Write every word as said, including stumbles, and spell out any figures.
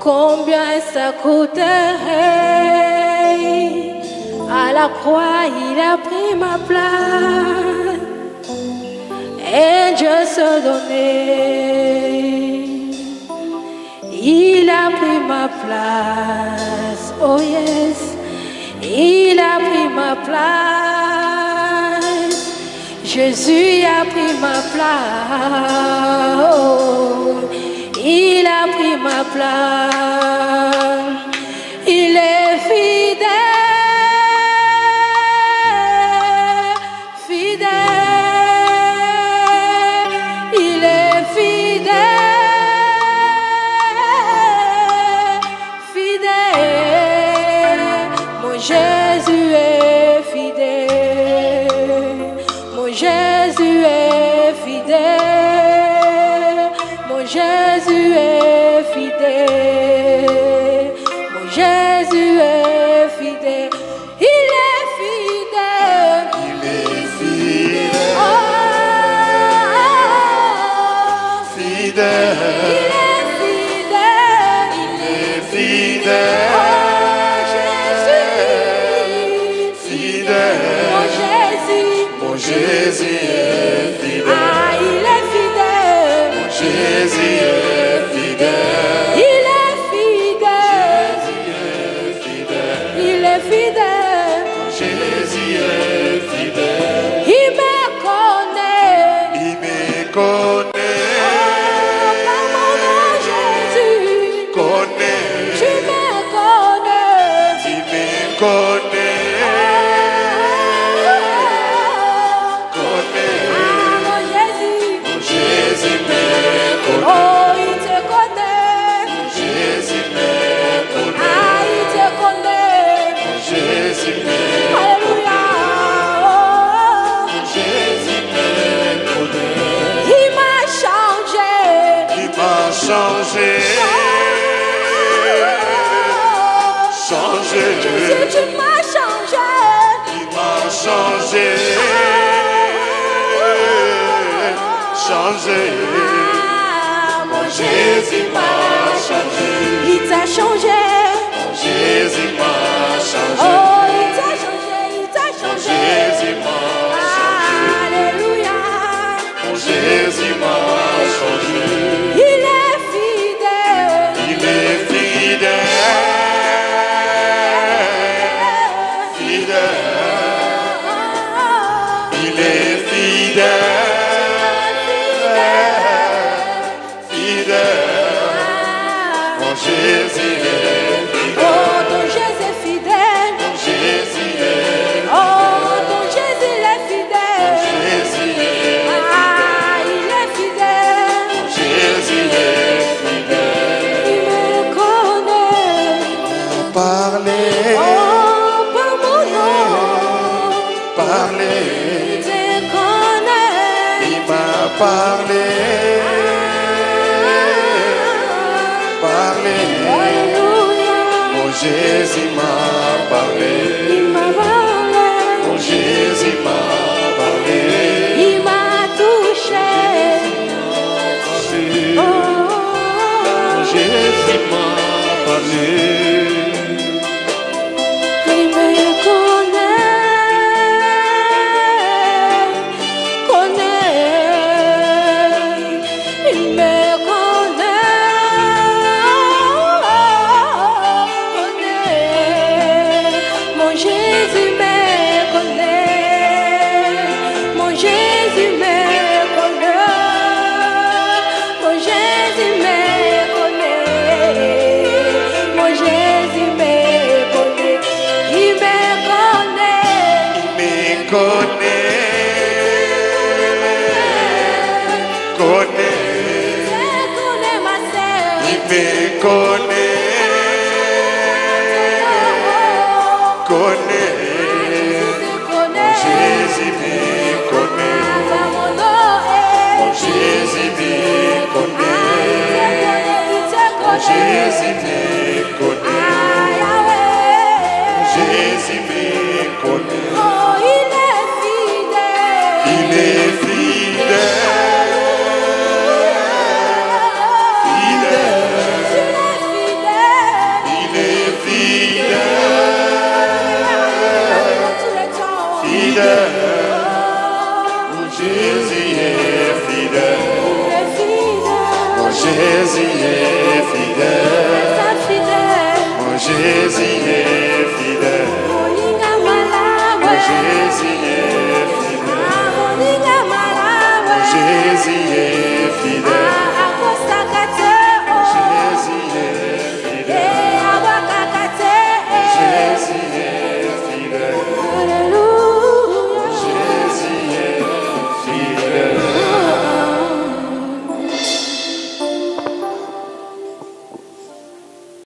Combien ça coûterait? À la croix, il a pris ma place. Et Dieu se donnait. Il a pris ma place. Oh yes. Il a pris ma place. Jésus a pris ma place. Oh. Il a pris ma place. Il est fidèle, fidèle. Il est fidèle, fidèle. Mon Jésus est fidèle. Mon Jésus est fidèle. Mon Jésus est fidèle. Mon Jésus est fidèle. Il est fidèle. Il est fidèle. Oh, Fidèle. il est fidèle. Il est fidèle. Oh, Jésus. Fidèle. Mon Jésus. Mon Jésus est fidèle. Ah, il est fidèle. Mon Jésus est fidèle. Il est fidèle. Il est fidèle. Mon Jésus est fidèle. Il me connaît. Il me connaît. Par mon nom, Jésus. Connaît. Tu me connais. Il me connaît. Connaît. Ah, mon Jésus. Mon Jésus me connaît. Oh, il te connaît. Jésus me connaît. Ah, il te connaît. Jésus me Alléluia. Oh, Jésus me connaît. il m'a changé. Il m'a changé. Changé. Jésus, tu m'as changé. Il m'a changé. Changé. Ah, mon Jésus m'a changé. il t'a changé. Jésus m'a changé. Oh, il t'a changé, il t'a changé. Jésus m'a changé. Alléluia. Jésus m'a changé. Il est fidèle. Il est fidèle. Fidèle. Il est fidèle. Fidèle. Mon Jésus est Oh, fidèle. ton Jésus est fidèle. Mon Jésus est Oh, ton Jésus est fidèle. Jésus est Ah, il est fidèle. Jésus est fidèle. Il me connaît. Parlez, Oh, par mon nom. parlez. Il te connaît. Il m'a parlé. Parlez. Alléluia. Mon Jésus m'a parlé. Il m'a parlé. Mon Jésus m'a parlé. Il m'a touché. Oh, Mon Jésus m'a parlé. il me connaît. Connaît. Il me connaît. Mon Jésus me connaît. Mon Jésus me connaît. Mon Jésus me connaît. Mon Jésus me connaît. Il me connaît. Il me connaît. Connaît. Je connais ma sœur. Il me connaît. Connaît. Jésus me connaît. Mon Jésus me connaît. Jésus me connaît. Jésus me connaît. Il est fidèle. Fidèle. Jésus est fidèle. Il est fidèle. Mon Jésus est fidèle. Reste fidèle. Mon Jésus est fidèle. Molinga malamu. Mon Jésus est